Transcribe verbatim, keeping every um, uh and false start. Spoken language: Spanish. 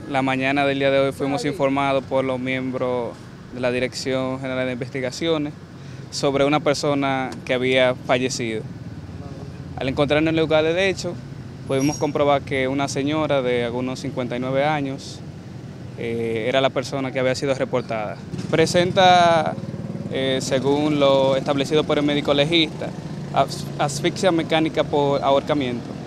la mañana del día de hoy fuimos informados por los miembros de la Dirección General de Investigaciones sobre una persona que había fallecido. Al encontrarnos en el lugar del hecho, pudimos comprobar que una señora de algunos cincuenta y nueve años eh, era la persona que había sido reportada. Presenta, eh, según lo establecido por el médico legista, as- asfixia mecánica por ahorcamiento.